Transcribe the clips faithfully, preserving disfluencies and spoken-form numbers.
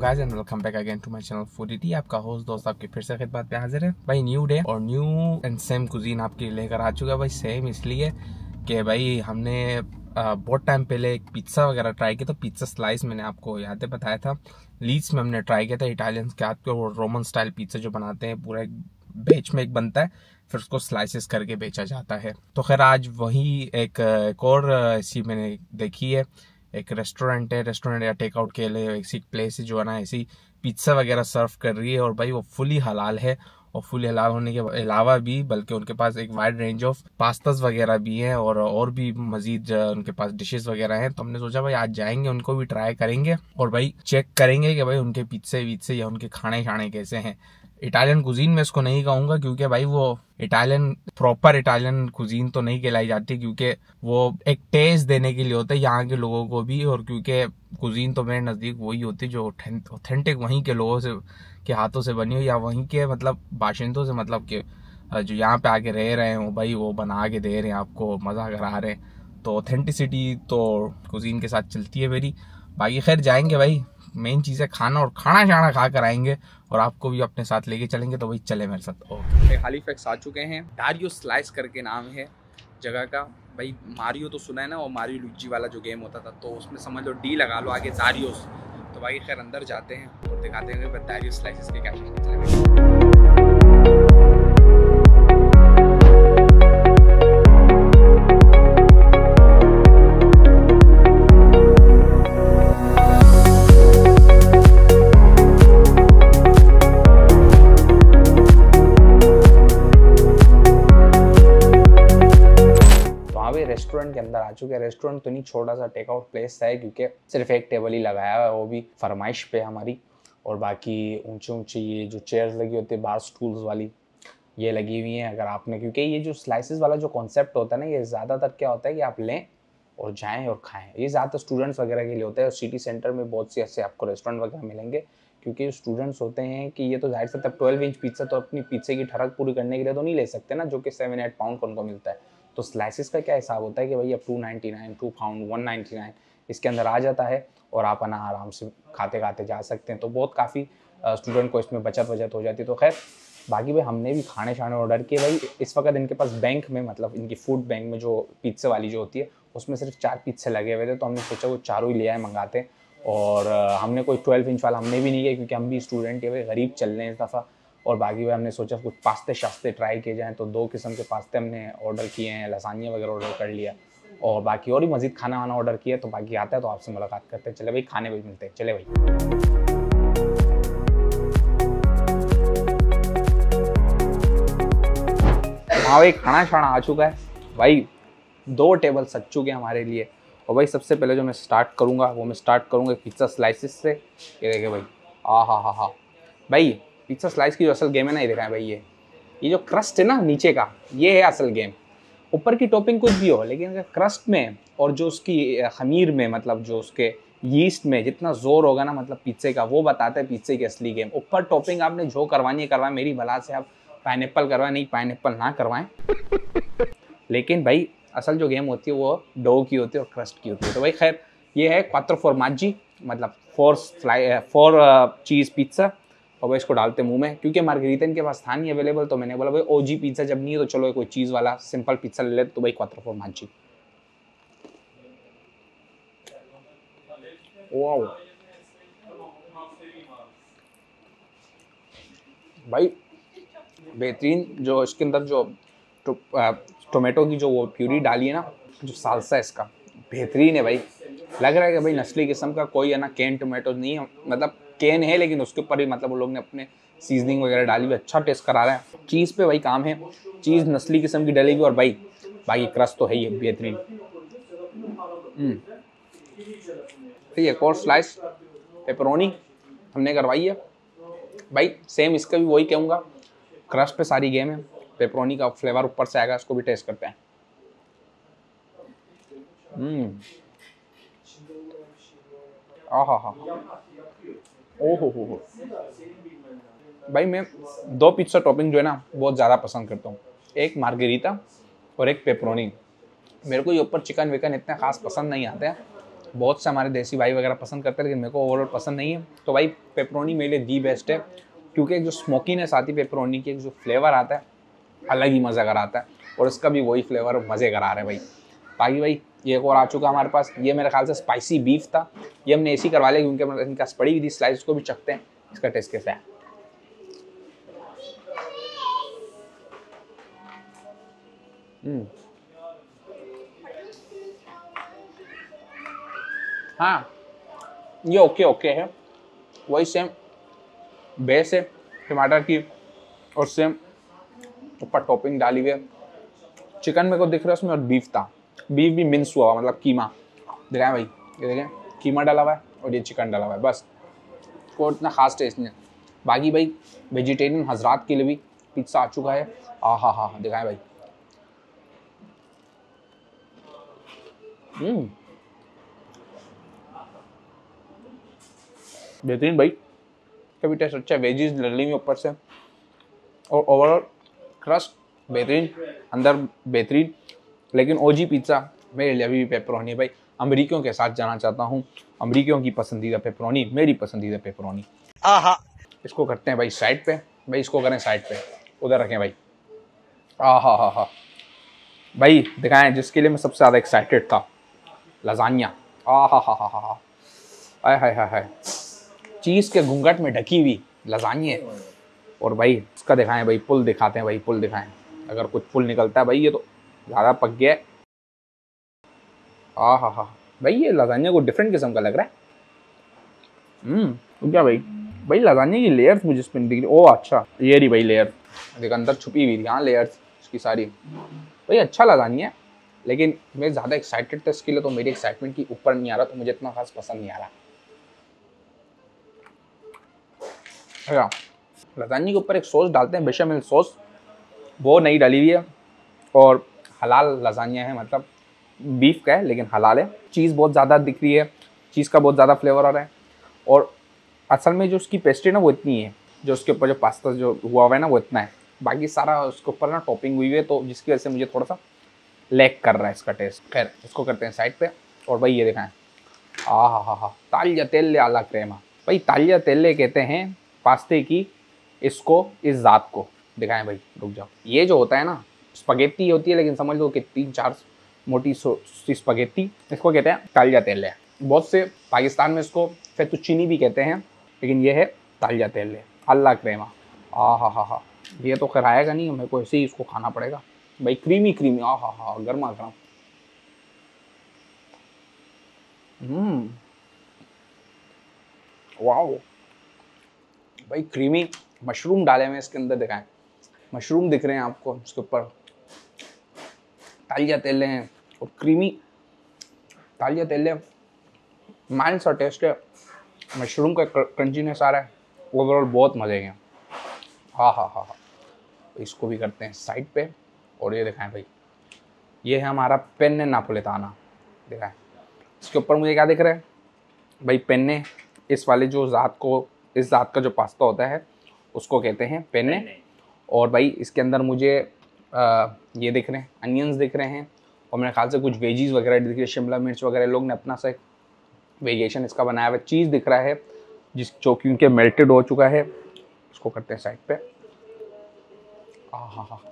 Guys and welcome back again to my channel foodie. आपका host दोस्त आपकी फिर से खिदमत पे हाजिर है भाई। न्यू डे और न्यू एंड सेम कुजीन आपके लेकर आ चुका है भाई। सेम इसलिए कि भाई हमने बहुत टाइम पहले एक पिज्ज़ा वगैरह ट्राई किया था। पिज्ज़ा स्लाइस मैंने आपको याद है बताया था, लीड्स में हमने ट्राई किया था। इटालियन के हाथ पे वो रोमन स्टाइल पिज्ज़ा जो बनाते हैं, पूरा एक बेच में एक बनता है, फिर उसको स्लाइसेस करके बेचा जाता है। तो खैर आज वही एक, एक और ऐसी मैंने देखी है, एक रेस्टोरेंट है, रेस्टोरेंट या टेक आउट के लिए ऐसी प्लेस है जो है ना ऐसी पिज्ज़ा वगैरह सर्व कर रही है। और भाई वो फुली हलाल है, और फुली हलाल होने के अलावा भी बल्कि उनके पास एक वाइड रेंज ऑफ पास्तास वगैरह भी हैं और और भी मजीद उनके पास डिशेस वगैरह हैं। तो हमने सोचा भाई आज जाएंगे, उनको भी ट्राई करेंगे और भाई चेक करेंगे कि भाई उनके पिज्जे विज्जे या उनके खाने खाने कैसे हैं। इटालियन कुजीन में इसको नहीं कहूंगा क्योंकि भाई वो इटालियन प्रॉपर इटालियन कुजीन तो नहीं कहलाई जाती, क्योंकि वो एक टेस्ट देने के लिए होता है यहाँ के लोगों को भी। और क्योंकि कुजीन तो मेरे नजदीक वही होती है जो ऑथेंटिक वहीं के लोगों से के हाथों से बनी हो, या वहीं के मतलब बाशिंदों से, मतलब कि जो यहाँ पे आके रह रहे हो भाई, वो बना के दे रहे हैं आपको, मजा करा रहे हैं। तो ऑथेंटिसिटी तो कुजीन के साथ चलती है मेरी। बाकी खैर जाएंगे भाई, मेन चीज़ है खाना, और खाना शाना खा कर आएंगे और आपको भी अपने साथ लेके चलेंगे। तो भाई चले मेरे साथ। ओके, हालीफैक्स आ चुके हैं। डारियो स्लाइस करके नाम है जगह का। भाई मारियो तो सुना है ना, और मारियो लुइगी वाला जो गेम होता था, तो उसमें समझ लो डी लगा लो आगे डारियोस। तो भाई खैर अंदर जाते हैं और दिखाते हैं डारियो स्लाइसेस के क्या चलेंगे। रेस्टोरेंट के अंदर आ चुके हैं। रेस्टोरेंट तो नहीं, छोटा सा टेक आउट प्लेस है, क्योंकि सिर्फ एक टेबल ही लगाया हुआ है, वो भी फरमाइश पे हमारी। और बाकी ऊंचे ऊंचे ये जो चेयर्स लगी होती है बार स्टूल्स वाली, ये लगी हुई हैं। अगर आपने, क्योंकि ये जो स्लाइसेस वाला जो कॉन्सेप्ट होता है ना, ये ज़्यादातर क्या होता है कि आप लें और जाएँ और खाएँ। ये ज़्यादातर स्टूडेंट्स वगैरह के लिए होता है। और सिटी सेंटर में बहुत सी ऐसे आपको रेस्टोरेंट वगैरह मिलेंगे, क्योंकि स्टूडेंट्स होते हैं कि ये तो जाहिर से तब ट्वेल्व इंच पिज्ज़ा तो अपनी पिज्जे की ठरक पूरी करने के लिए तो नहीं ले सकते ना, जो कि सेवन एट पाउंड को उनको मिलता है। तो स्लाइसेस का क्या हिसाब होता है कि भाई अब two ninety nine, two pound, one ninety nine इसके अंदर आ जाता है, और आप ना आराम से खाते खाते जा सकते हैं। तो बहुत काफ़ी स्टूडेंट को इसमें बचत बचत हो जाती है। तो खैर बाकी भाई हमने भी खाने शाने ऑर्डर किए। भाई इस वक्त इनके पास बैंक में, मतलब इनकी फूड बैंक में जो पिज्जे वाली जो होती है, उसमें सिर्फ चार पिज्जे लगे हुए थे। तो हमने सोचा वो चारों ही ले आए, मंगाते। और हमने कोई ट्वेल्व इंच वाला हमने भी नहीं किया, क्योंकि हम भी स्टूडेंट है भाई, गरीब चल रहे हैं इस दफ़ा। और बाकी भाई हमने सोचा कुछ पास्ते शास्ते ट्राई किए जाएँ, तो दो किस्म के पास्ते हमने ऑर्डर किए हैं, लसानिया वगैरह ऑर्डर कर लिया, और बाकी और भी मज़ीद खाना वाना ऑर्डर किया। तो बाकी आता है तो आपसे मुलाकात करते हैं। चले भाई खाने भी मिलते हैं, चले भाई। हाँ भाई खाना शाना आ चुका है भाई, दो टेबल सज चुके हैं हमारे लिए। और भाई सबसे पहले जो मैं स्टार्ट करूँगा वो मैं स्टार्ट करूँगा पिज्ज़ा स्लाइसिस से। ये देखे भाई, आ हा हा हा भाई, पिज्ज़ा स्लाइस की जो असल गेम है ना, ये देखा है भाई, ये ये जो क्रस्ट है ना नीचे का, ये है असल गेम। ऊपर की टॉपिंग कुछ भी हो, लेकिन अगर क्रस्ट में और जो उसकी खमीर में, मतलब जो उसके यीस्ट में जितना जोर होगा ना, मतलब पिज्जे का, वो बताता है पिज्जे की असली गेम। ऊपर टॉपिंग आपने जो करवानी है करवाएं, मेरी भला से आप पाइनएप्पल करवाएं, नहीं पाइनएप्पल ना करवाएं, लेकिन भाई असल जो गेम होती है वो डो की होती है और क्रस्ट की होती है। तो भाई खैर ये है क्वात्रो फॉर्माज्जी, मतलब फोर फ्लाई फोर चीज़ पिज्ज़ा। और भाई इसको डालते मुंह में, क्योंकि मार्गरीतन के पास था नहीं अवेलेबल, तो मैंने बोला भाई ओजी पिज्ज़ा जब नहीं है तो चलो कोई चीज़ वाला सिंपल पिज्ज़ा ले लेते। तो भाई क्वात्रो फॉर्माज्जी, वाओ भाई बेहतरीन। जो इसके अंदर जो टो, टोमेटो की जो वो प्यूरी डाली है ना, जो सालसा है इसका बेहतरीन है भाई। लग रहा है कि भाई नस्ली किस्म का कोई है ना, कैन टोमेटो नहीं है, मतलब कैन है लेकिन उसके ऊपर भी मतलब वो लोग ने अपने सीजनिंग वगैरह डाली हुई, अच्छा टेस्ट करा रहा है। चीज़ पे भाई काम है, चीज़ नस्ली किस्म की डलेगी। और भाई बाकी क्रस्ट तो है ही बेहतरीन। एक और स्लाइस पेपरोनी हमने करवाई है भाई, सेम इसका भी वही कहूँगा, क्रस्ट पे सारी गेम है, पेपरोनी का फ्लेवर ऊपर से आएगा, इसको भी टेस्ट करते हैं। हम्म आ हा हा ओ हो हो हो भाई, मैं दो पिज्ज़ा टॉपिंग जो है ना बहुत ज़्यादा पसंद करता हूँ, एक मार्गरीटा और एक पेपरोनी। मेरे को ये ऊपर चिकन विकन इतने खास पसंद नहीं आते हैं, बहुत से हमारे देसी भाई वगैरह पसंद करते हैं, लेकिन मेरे को ओवरऑल पसंद नहीं है। तो भाई पेपरोनी मेरे लिए दी बेस्ट है, क्योंकि एक जो स्मोकीनेस आती है पेपरोनी की, एक जो फ्लेवर आता है अलग ही मज़ा कराता है, और इसका भी वही फ्लेवर मज़े करा रहे हैं भाई। बाकी भाई ये एक और आ चुका हमारे पास, ये मेरे ख्याल से स्पाइसी बीफ था, ये हमने ऐसे ही करवा लिया क्योंकि इनका पड़ी हुई थी स्लाइस को भी चखते हैं इसका टेस्ट कैसा है। हम्म हाँ ये ओके ओके है, वही सेम बेस है टमाटर की, और सेम ऊपर टॉपिंग डाली हुई है। चिकन मेरे को दिख रहा है उसमें, और बीफ था, बीफ भी मिन्स हुआ मतलब कीमा दिखाएं भाई, ये देखें कीमा डाला हुआ है और ये चिकन डाला हुआ है, बस कोई इतना खास टेस्ट नहीं है। बाकी भाई वेजिटेरियन हजरात के लिए भी पिज्ज़ा आ चुका है, आ हा हा दिखाएं भाई। हम्म बेहतरीन भाई, कभी टेस्ट अच्छा है, वेजीज डली हुई ऊपर से, और ओवरऑल क्रस्ट बेहतरीन, अंदर बेहतरीन। लेकिन ओजी पिज़्ज़ा मेरे लिए अभी भी पेपरोनी भाई, अमरीकियों के साथ जाना चाहता हूँ, अमरीकियों की पसंदीदा पेपरोनी मेरी पसंदीदा पेपरोनी। आहा इसको करते हैं भाई साइड पे, भाई इसको करें साइड पे, उधर रखें भाई। आ हा हा हा भाई दिखाएं जिसके लिए मैं सबसे ज़्यादा एक्साइटेड था, लजानिया। आ हा हा हा हा हाय हाय हाय हाय, चीज़ के घूंघट में ढकी हुई लजानिया। और भाई इसका दिखाएं भाई, पुल दिखाते हैं भाई, पुल दिखाएं, अगर कुछ पुल निकलता है भाई, ये तो ज़्यादा पक गया है। आ हा हा भाई ये लजानिया को डिफरेंट किस्म का लग रहा है। हम्म तो क्या भाई, भाई लजानिया की लेयर्स मुझे इसमें दिख रही, ओ अच्छा ये रही भाई लेयर, देख अंदर छुपी हुई थी हाँ लेयर्स इसकी सारी। भाई अच्छा लजानिया है, लेकिन मैं ज़्यादा एक्साइटेड था इसके लिए, तो मेरी एक्साइटमेंट की ऊपर नहीं आ रहा, तो मुझे इतना खास पसंद नहीं आ रहा। लजानिया के ऊपर एक सॉस डालते हैं, बेशमेल सॉस, वो नहीं डाली हुई है, और हलाल लजानिया है, मतलब बीफ का है लेकिन हलाल है। चीज़ बहुत ज़्यादा दिख रही है, चीज़ का बहुत ज़्यादा फ्लेवर आ रहा है, और असल में जो उसकी पेस्ट्री ना वो इतनी है, जो उसके ऊपर जो पास्ता जो हुआ हुआ है ना वो इतना है, बाकी सारा उसके ऊपर ना टॉपिंग हुई है, तो जिसकी वजह से मुझे थोड़ा सा लैग कर रहा है इसका टेस्ट। खैर इसको करते हैं साइड पे। और भाई ये दिखाएं, आ हा हा हा तालिया तेले आला क्रेमा, भाई तालिया तेले कहते हैं पास्ते की इसको, इस ज़ात को दिखाएं भाई, रुक जाओ। ये जो होता है ना स्पगेट्टी होती है, लेकिन समझ लो कि तीन चार मोटी सी स्पगेट्टी, इसको कहते हैं तालिया तेले। बहुत से पाकिस्तान में इसको फेतुचीनी भी कहते हैं, लेकिन ये है तालिया तेले अल्लाह क्रेमा। आ हा हा हा ये तो खैर आएगा नहीं, मेरे को ऐसे ही इसको खाना पड़ेगा भाई, क्रीमी क्रीमी, आ हा हा गर्मा गर्म। हम्म वाओ भाई क्रीमी, मशरूम डाले हुए इसके अंदर, दिखाएं मशरूम दिख रहे हैं आपको इसके ऊपर, तालिया तेले हैं और क्रीमी तालिया तेले, माइल्ड सा टेस्ट है, मशरूम का क्रंचीनेस आ रहा है, ओवरऑल बहुत मज़े के। हाँ हाँ हाँ हाँ इसको भी करते हैं साइड पे। और ये दिखाएं भाई, ये है हमारा पेन्ने नापोलिताना, दिखाएं इसके ऊपर मुझे क्या दिख रहा है भाई, पेन्ने, इस वाले जो ज़ात को, इस ज़ात का जो पास्ता होता है उसको कहते हैं पेन्ने। और भाई इसके अंदर मुझे आ, ये दिख रहे हैं अनियंस दिख रहे हैं, और मेरे ख्याल से कुछ वेजीज वगैरह दिख रही है, शिमला मिर्च वगैरह, लोग ने अपना सा एक वेरिएशन इसका बनाया हुआ। चीज़ दिख रहा है जिस जो क्योंकि मेल्टेड हो चुका है, इसको करते हैं साइड पे। हाँ हाँ हाँ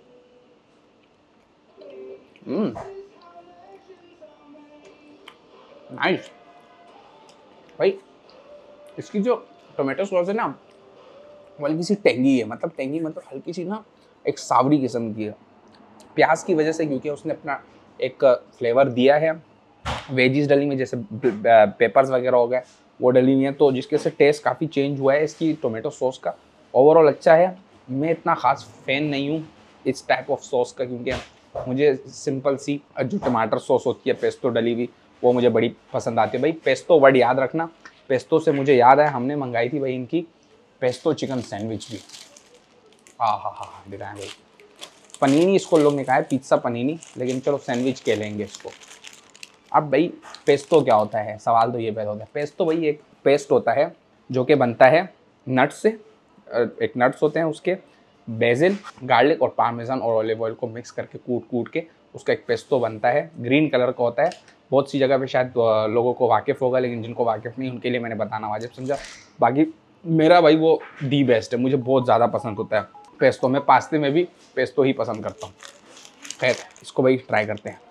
नाइस भाई, इसकी जो टोमेटो सॉस है ना वो हल्की सी टेंगी है, मतलब टेंगी मतलब हल्की सी ना एक सावरी किस्म की है, प्याज की वजह से, क्योंकि उसने अपना एक फ्लेवर दिया है। वेजीज डली में जैसे पेपर्स वगैरह हो गए वो डली हुई हैं, तो जिसके से टेस्ट काफ़ी चेंज हुआ है इसकी टोमेटो सॉस का। ओवरऑल अच्छा है, मैं इतना ख़ास फ़ैन नहीं हूँ इस टाइप ऑफ सॉस का, क्योंकि मुझे सिंपल सी जो टमाटर सॉस होती है पेस्टो डली हुई वो मुझे बड़ी पसंद आती है। भाई पेस्टो वर्ड याद रखना, पेस्टो से मुझे याद है हमने मंगाई थी भाई इनकी पेस्टो चिकन सैंडविच भी। हाँ हाँ हाँ हाँ दिखाएं भाई, पनीनी इसको लोग ने कहा है, पिज्ज़ा पनीनी, लेकिन चलो सैंडविच कह लेंगे इसको। अब भाई पेस्टो क्या होता है, सवाल तो ये पैदा होता है। पेस्टो भाई एक पेस्ट होता है जो कि बनता है नट्स से, एक नट्स होते हैं उसके, बेसिल, गार्लिक और पार्मेजान और ऑलिव ऑयल को मिक्स करके कूट कूट के उसका एक पेस्टो बनता है, ग्रीन कलर का होता है, बहुत सी जगह पे शायद लोगों को वाकिफ़ होगा, लेकिन जिनको वाकिफ़ नहीं उनके लिए मैंने बताना वाजिब समझा। बाकी मेरा भाई वो दी बेस्ट है, मुझे बहुत ज़्यादा पसंद होता है पेस्टो। मैं पास्ते में भी पेस्टो ही पसंद करता हूँ। खैर इसको भाई ट्राई करते हैं।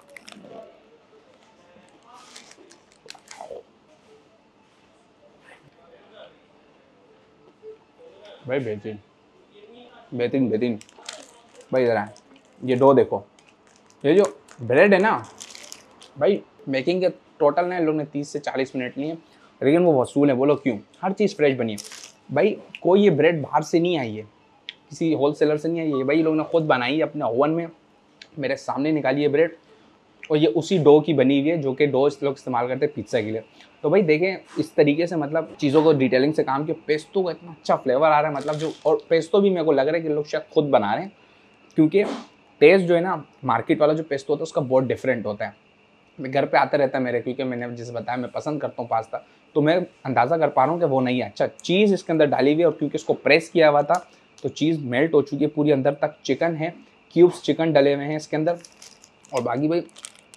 भाई बेहतरीन बेहतरीन बेहतरीन भाई। इधर आए, ये डो देखो, ये जो ब्रेड है ना भाई, मेकिंग के टोटल ना लोग ने तीस से चालीस मिनट लिए, लेकिन वो वसूल है। बोलो क्यों? हर चीज़ फ्रेश बनी है भाई। कोई ये ब्रेड बाहर से नहीं आई है, किसी होल सेलर से नहीं आई है भाई, लोग ने खुद बनाई है अपने ओवन में, मेरे सामने निकाली है ब्रेड। और ये उसी डो की बनी हुई है जो कि डो लोग इस्तेमाल करते हैं पिज्ज़ा के लिए। तो भाई देखें इस तरीके से मतलब चीज़ों को डिटेलिंग से काम किया। पेस्टो का इतना अच्छा फ्लेवर आ रहा है मतलब जो, और पेस्टो भी मेरे को लग रहा है कि लोग शायद खुद बना रहे हैं, क्योंकि टेस्ट जो है ना मार्केट वाला जो पेस्टो होता है उसका बहुत डिफरेंट होता है। मैं घर पे आता रहता है मेरे, क्योंकि मैंने जिस बताया मैं पसंद करता हूँ पास्ता, तो मैं अंदाज़ा कर पा रहा हूँ कि वो नहीं है। अच्छा चीज़ इसके अंदर डाली हुई है, और क्योंकि इसको प्रेस किया हुआ था तो चीज़ मेल्ट हो चुकी है पूरी अंदर तक। चिकन है, क्यूब्स चिकन डले हुए हैं इसके अंदर। और बाकी भाई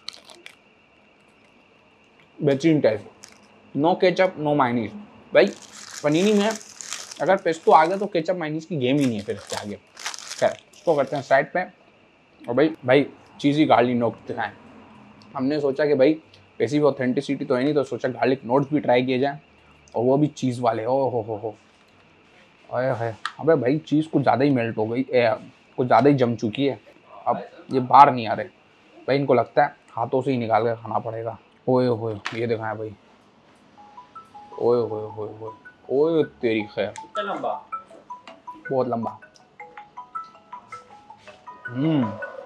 बेहतरीन taste, no ketchup no mayonnaise भाई। पनीनी में अगर पेस्टो आ गया तो केचप मायनीज की गेम ही नहीं है फिर इसके आगे। खैर इसको करते हैं साइड पे। और भाई भाई चीज़ी गार्लिक नोट दिखाएँ। हमने सोचा कि भाई वैसी भी ऑथेंटिसिटी तो है नहीं, तो सोचा गार्लिक नोट्स भी ट्राई किए जाएँ, और वो भी चीज़ वाले। ओ हो हो हो अरे है, अबे भाई चीज़ कुछ ज़्यादा ही मेल्ट हो गई, कुछ ज़्यादा ही जम चुकी है। अब ये बाहर नहीं आ रहे भाई, इनको लगता है हाथों से ही निकाल कर खाना पड़ेगा। ओए होए ये दिखाएं भाई, ओए होए होए होए ओए तेरी खैर, कितना लंबा? बहुत लंबा। हम्म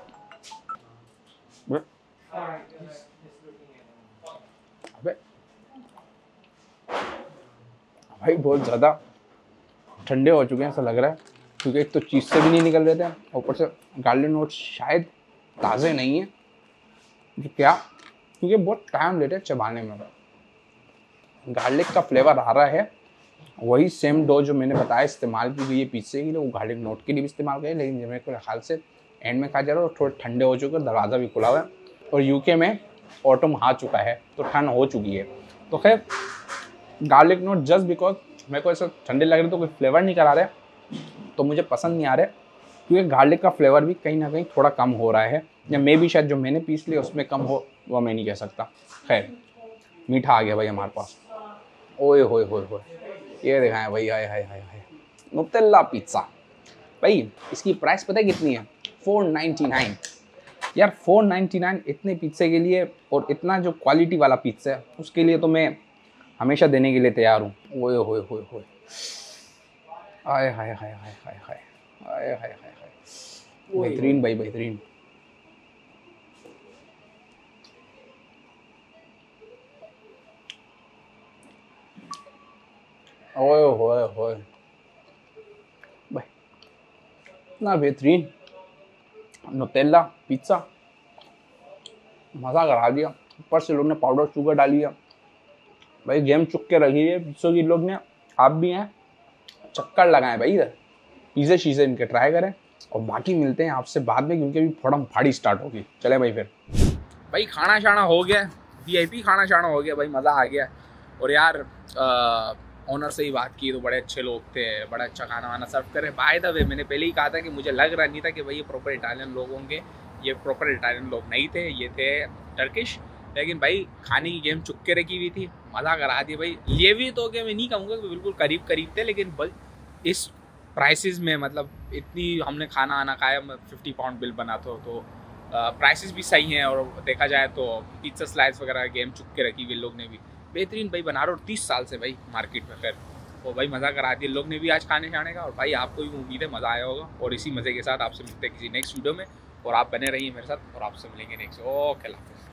अबे भाई बहुत ज़्यादा ठंडे हो चुके हैं ऐसा लग रहा है, क्योंकि एक तो चीज़ से भी नहीं निकल रहे थे, ऊपर से गार्लिक नोट्स शायद ताज़े नहीं है जो क्या, क्योंकि बहुत टाइम लेते हैं चबाने में। गार्लिक का फ्लेवर आ रहा है, वही सेम डो जो मैंने बताया इस्तेमाल की गई है पिज्जे के लिए, वो गार्लिक नोट के लिए भी इस्तेमाल करें, लेकिन मेरे को ख्याल से एंड में खा जा रहा है और थोड़े ठंडे हो चुके हैं, दरवाज़ा भी खुला हुआ है, और यूके में ऑटम आ चुका है तो ठंड हो चुकी है। तो खैर गार्लिक नोट जस्ट बिकॉज मेरे को ऐसा ठंडे लग रहे तो कोई फ्लेवर नहीं करा रहे, तो मुझे पसंद नहीं आ रहा है, क्योंकि गार्लिक का फ्लेवर भी कहीं ना कहीं थोड़ा कम हो रहा है, या मे भी शायद जो मैंने पीस लिया उसमें कम हो, वो मैं नहीं कह सकता। खैर मीठा आ गया भाई हमारे पास। ओए होए होए होए ये दिखाएं भाई, हाय हाय हाय हाय नुटेल्ला पिज़्ज़ा। भाई इसकी प्राइस पता है कितनी है? Four ninety nine. यार फोर नाइन्टी नाइन इतने पिज़्ज़े के लिए, और इतना जो क्वालिटी वाला पिज़्ज़ा है उसके लिए तो मैं हमेशा देने के लिए तैयार हूँ। ओए होए होए होए हाय हाय हाय हाय हाय हाय हाय हाय हाय हाय बेहतरीन भाई बेहतरीन। ओए होए होए भाई इतना बेहतरीन नुटेल्ला पिज़्ज़ा, मज़ा करा दिया। ऊपर से लोग ने पाउडर शुगर डाली है भाई, गेम चुक के रखी है पिज़्ज़ों की लोग ने। आप भी हैं, चक्कर लगाएं भाई इधर, पिज़्ज़े शीज़े इनके ट्राई करें, और बाकी मिलते हैं आपसे बाद में, क्योंकि अभी थोड़ा फाड़ी स्टार्ट होगी। चले भाई फिर भाई खाना शाना हो गया, वीआईपी खाना शाना हो गया भाई, मज़ा आ गया। और यार ऑनर से ही बात की तो बड़े अच्छे लोग थे, बड़ा अच्छा खाना वाना सर्व करें। बाय द वे मैंने पहले ही कहा था कि मुझे लग रहा नहीं था कि भाई ये प्रॉपर इटालियन लोग होंगे, ये प्रॉपर इटालियन लोग नहीं थे, ये थे टर्किश। लेकिन भाई खाने की गेम चुप के रखी हुई थी, मज़ा करा दी भाई। ये भी तो क्या मैं नहीं कहूँगा कि बिल्कुल करीब करीब थे, लेकिन इस प्राइसेस में मतलब इतनी हमने खाना आना खाया, फिफ्टी पाउंड बिल बना तो तो प्राइसेस भी सही हैं, और देखा जाए तो पिज़्ज़ा स्लाइस वगैरह गेम चुप के रखी हुई लोग ने भी बेहतरीन भाई बना रहे, और तीस साल से भाई मार्केट में। खैर तो भाई मज़ा करा दिया लोग ने भी आज खाने खाने का, और भाई आपको भी उम्मीद है मज़ा आया होगा। और इसी मज़े के साथ आपसे मिलते हैं किसी नेक्स्ट वीडियो में, और आप बने रहिए मेरे साथ, और आपसे मिलेंगे नेक्स्ट। ओके।